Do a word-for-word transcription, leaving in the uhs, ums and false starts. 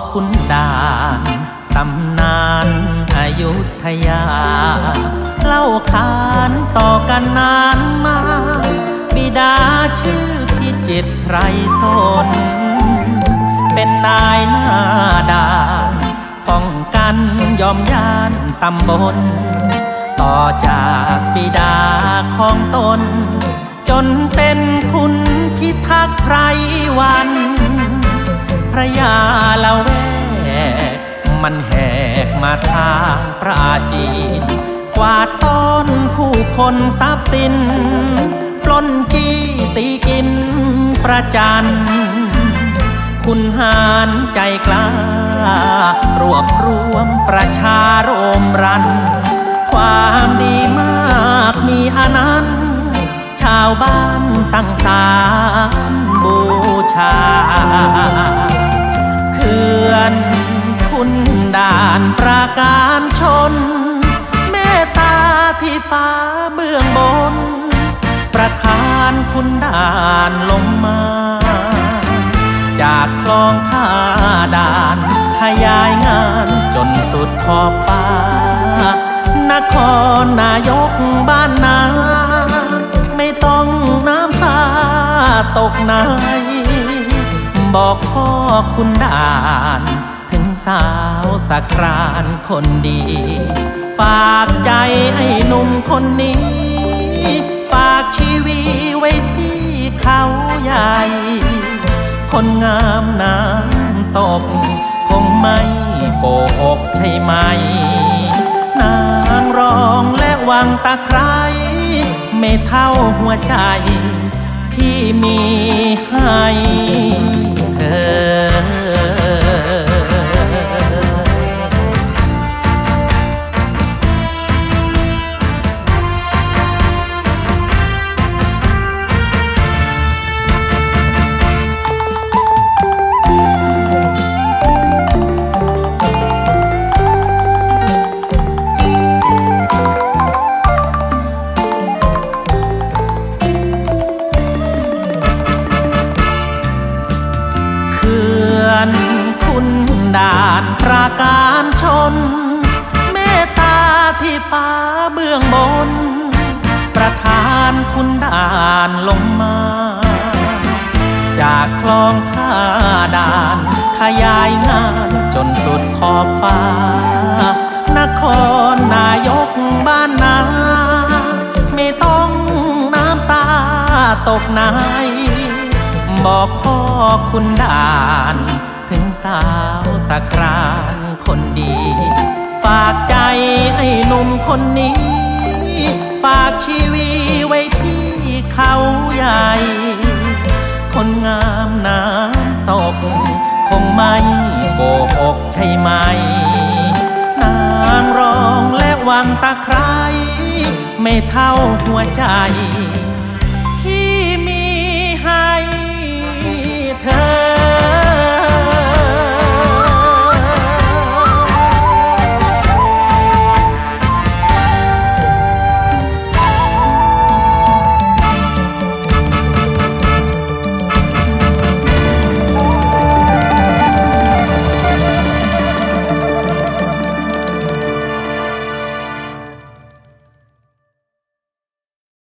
ขุนด่านตำนานอยุธยาเล่าขานต่อกันนานมาบิดาชื่อพิจิตรไพรสนเป็นนายหน้าด่านป้องกันยอมยานตำบลต่อจากบิดาของตนจนเป็นคุณพิทักษ์ไพรวันพระยาละแวกมันแหกมาทางปราจีนกวาดต้อนผู้คนทรัพย์สินปล้นจี้ตีกินประจันคุณหารใจกล้ารวบรวมประชาโรมรันความดีมากมีอนันต์ชาวบ้านตั้งศาลบูชาเขื่อนคุณด่านประการชนเมตตาที่ฟ้าเบื้องบนประทานคุณด่านลงมาจากคลองท่าด่านขยายงานจนสุดขอบฟ้านครนายกบ้านนาไม่ต้องน้ำตาตกในบอกพ่อคุณด่านถึงสาวสักรานคนดีฝากใจให้หนุ่มคนนี้ฝากชีวิตไว้ที่เขาใหญ่คนงามน้ำตกคงไม่โกหกใช่ไหมนางรองและวังตะไคร้ไม่เท่าหัวใจพี่มีให้เธอคุณด่านประการชนเมตตาที่ฟ้าเบื้องบนประทานคุณด่านลงมาจากคลองท่าด่านขยายงานจนสุดขอบฟ้านครนายกบ้านนาไม่ต้องน้ำตาตกในบอกพ่อคุณด่านถึงสาวสักรานคนดีฝากใจให้หนุ่มคนนี้ฝากชีวิตไว้ที่เขาใหญ่คนงามน้ำตกคงไม่โกหกใช่ไหมนางรองและวังตะไคร้ไม่เท่าหัวใจ